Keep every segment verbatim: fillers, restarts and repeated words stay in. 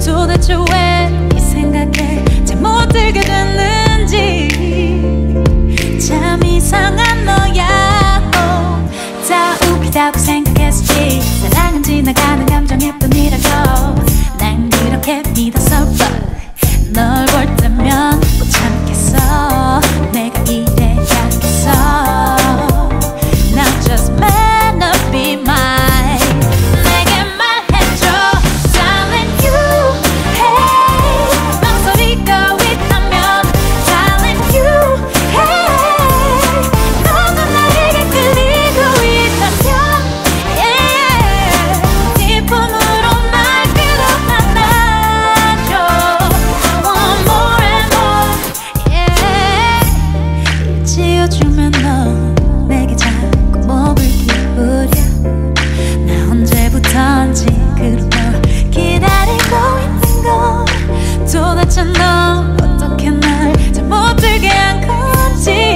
도대체 왜 이 생각에 잠못 들게 됐는지 참 이상한 너야. oh, 다 웃기다고 생각했지. 사랑은 지나가는 감정일 뿐이라고 난 그렇게 믿었어. 널 볼 때면 못 참겠어. 내가 이래야겠어. Now just man up be mine. 내게 말해줘 darling you. Hey 망설이고 있다면 darling you. Hey 너도 나에게 끌리고 있다면 yeah 네 품으로 날 끌어안아줘. One more and more yeah 지어주면 너 내게 자꾸 목을 기울여. 나 언제부턴지 그런 널 기다리고 있는 걸. 도대체 넌 어떻게 날 잠 못 들게 한 건지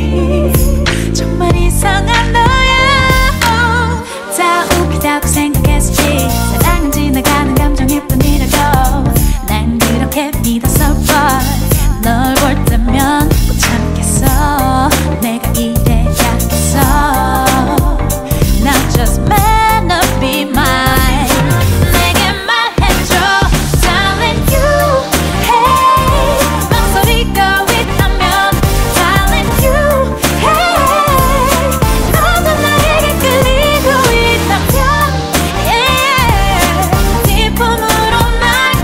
정말 이상한 너야. oh, 다 웃기다고 생각했지. 사랑은 지나가는 감정일 뿐이라고 난 그렇게 믿었어. but 널 볼 때면 못 참겠어. 내가 이래야겠어. Now just man up be mine. 내게 말해줘 darling you. Hey 망설이고 있다면 darling you. Hey 너도 나에게 끌리고 있다면 yeah 네 품으로 날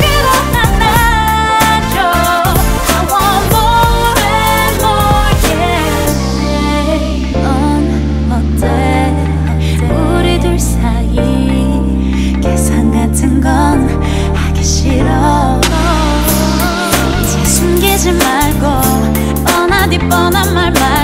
끌어안아줘. I want more and more yeah. 넌 어때 우리 둘 사이 계산 같은 건 하기 싫어. 이제 숨기지 말고 뻔하디 뻔한 말만